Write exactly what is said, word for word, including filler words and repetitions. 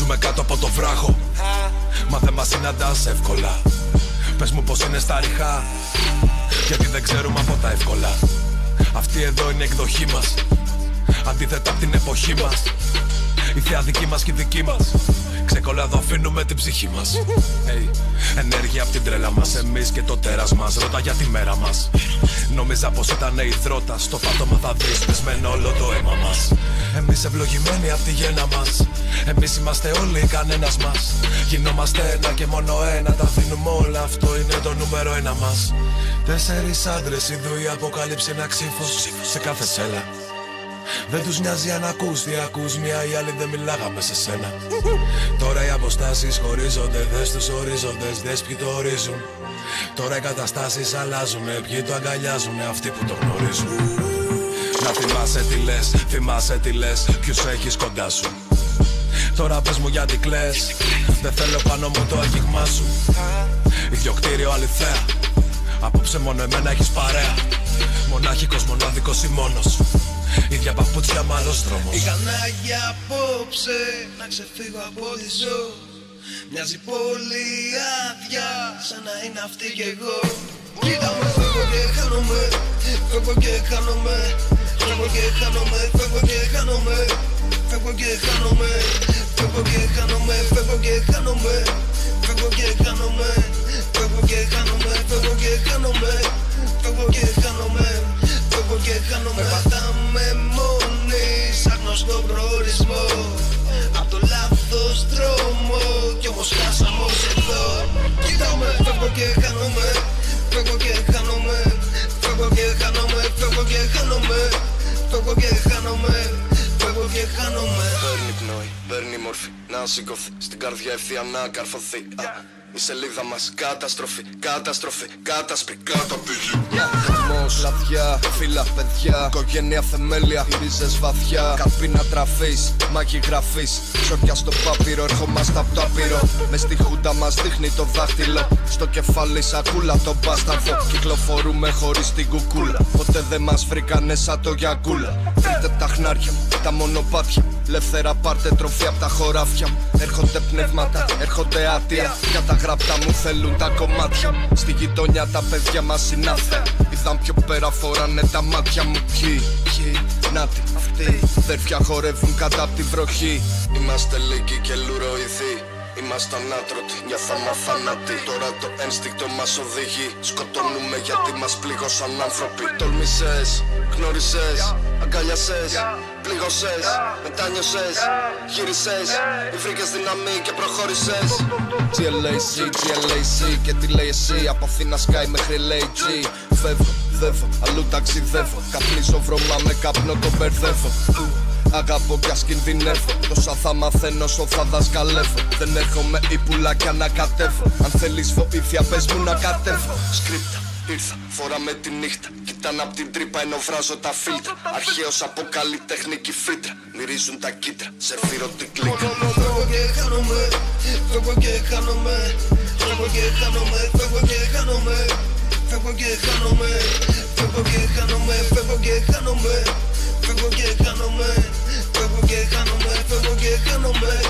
Ζούμε κάτω από το βράχο, μα δεν μας συναντάς εύκολα. Πες μου πως είναι στα ριχά, γιατί δεν ξέρουμε από τα εύκολα. Αυτή εδώ είναι η εκδοχή μας, αντίθετα από την εποχή μας. Η θεία δική μας και η δική μας, ξεκολλά εδώ αφήνουμε την ψυχή μας. Hey, ενέργεια από την τρέλα μας, εμείς και το τέρας μας. Ρώτα για τη μέρα μας. Νόμιζα πως ήταν υδρότα, στο πάτωμα θα δεις πεσμένο όλο το αίμα μας. Εμείς ευλογημένοι από τη γέννα μας, εμείς είμαστε όλοι κανένας μας. Γινόμαστε ένα και μόνο ένα, τα αφήνουμε όλα, αυτό είναι το νούμερο ένα μας. Τέσσερις άντρες, ειδού η αποκάλυψη ένα ξύφος σε κάθε σέλα. Δεν τους νοιάζει αν ακούς, τι ακούς, μία ή άλλη δεν μιλάγαμε σε σένα. Τώρα οι αποστάσεις χωρίζονται, δες τους ορίζοντες, δες ποιοι το ορίζουν. Τώρα οι καταστάσεις αλλάζουνε, ποιοι το αγκαλιάζουνε, αυτοί που το γνωρίζουν. Να θυμάσαι τι λες, θυμάσαι τι λες, ποιους έχεις κοντά σου. Τώρα πες μου γιατί κλαις, δεν θέλω πάνω μου το αγγίγμά σου. Ιδιοκτήριο αληθέα, απόψε μόνο εμένα έχεις παρέα. Μονάχικος, μονάδικος ή μόνος, ίδια παπούτσια μ' άλλος δρόμος. Είχα ανάγκη απόψε να ξεφύγω από τη ζω. Μοιάζει πολύ άδεια, σαν να είναι αυτή κι εγώ. Κοίτα με, φεύγω και χάνομαι, φεύγω και χάνομαι. Φεύγω και χάνομαι, φεύγω και χάνομαι. Φεύγω και χάνομαι, φεύγω και χάνομαι. Φεύγω και χάνομαι, φεύγω και χάνομαι. Φεύγω και χάνομαι, φεύγω και χάνομαι. Φεύγω και χάνομαι, φεύγω και χάνομαι. Περπατάμε μόνοι σαν γνωστό προορισμό, απ' το λάθος δρόμο κι όμως χάσαμε ως εδώ. Κοίτα με, φεύγω και χάνομαι, φεύγω και χάνομαι. Φεύγω και χάνομαι, φεύγω και χάνομαι. Φεύγω και χάνομαι, φεύγω και χάνομαι. Παίρνει πνοή, παίρνει μορφή, να σηκωθεί, στην καρδιά ευθεία να καρφωθεί. Η σελίδα μας καταστροφή, καταστροφή, κατασπρί κάτω απ' τη γη. Θεσμός, λαδιά, φύλλα, παιδιά, οικογένεια, θεμέλια, οι ρίζες βαθιά. Καρπί να τραφείς, μάχη γραφής, σόρια στο πάπυρο, ερχόμαστε απ' το άπειρο. Μες στη χούντα μας δείχνει το δάχτυλο, στο κεφάλι σακούλα το μπάσταρδο. Κυκλοφορούμε χωρίς την κουκούλα, ποτέ δεν μας βρήκανε σαν το γιακούλα. Βρείτε τα χνάρια, τα μονοπάτια, ελεύθερα πάρτε τροφή απ' τα χωράφια μου. Έρχονται πνεύματα, έρχονται άτια, για τα γραπτά μου θέλουν τα κομμάτια. Στη γειτονιά τα παιδιά μας είναι άθεα, είδαν πιο πέρα, φοράνε τα μάτια μου. Ποιοι, ποιοι, νάτι, αυτοί, αδέρφια χορεύουν κατά απ' τη βροχή. Είμαστε λίγοι και λουροειδοί, ήμασταν άτρωτοι, νιώθαμε αθάνατοι. Τώρα το ένστικτο μας οδηγεί, σκοτώνουμε γιατί μας πλήγωσαν άνθρωποι. Τολμήσες, γνώρισες, αγκαλιάσες, πλήγωσες, μετάνιωσες, γύρισες, βρήκες δύναμη και προχώρησες. τζι ελ έι σι, τζι ελ έι σι και τι λέει εσύ, από Αθήνα Sky μέχρι ελ έι τζι. Φεύγω, δεύω, αλλού ταξιδεύω, καπνίζω βρώμα με καπνό το μπερδεύω. Αγαπώ κι ας κινδυνεύω, τόσα θα μαθαίνω όσο θα δασκαλεύω. Δεν έρχομαι ή πουλάκια να κατέβω, αν θέλεις βοήθεια πες μου να κατέβω. Σκρίπτα, ήρθα, φοράμε τη νύχτα, κοιτάνε απ' την τρύπα ενώ βράζω τα φίλτρα. Αρχαίος από καλλιτεχνική φύτρα, μυρίζουν τα κίτρα, σερβίρω την κλίκα. Φεύγω και χάνομαι, φεύγω και χάνομαι. Φεύγω και χάνομαι, φεύγω και χάνομαι. Φεύγω και χάνομαι, φεύγω και χάνομαι. Φεύγω και χάνομαι, φεύγω και χάνομαι. Φεύγω και χάνομαι, φεύγω και χάνομαι.